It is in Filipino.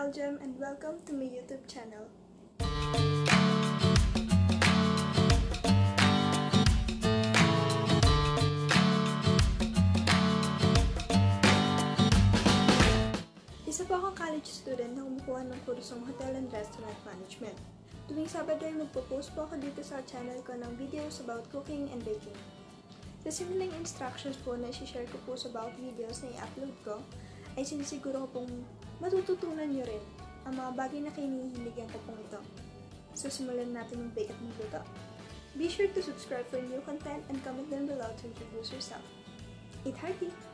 Belgium and welcome to my YouTube channel. Isa po akong college student na kumukuha ng kursong Hotel and Restaurant Management. Tuwing Sabado ay magpo-post po ako dito sa channel ko ng videos about cooking and baking. Sa simpleng instructions po na i-share ko po sa bawat videos na i-upload ko, ay sinisiguro ko pong matututunan nyo rin ang mga bagay na kinihiligan ko pong ito. So simulan natin mag-bake at magluto. Be sure to subscribe for new content and comment down below to introduce yourself. Eat hearty!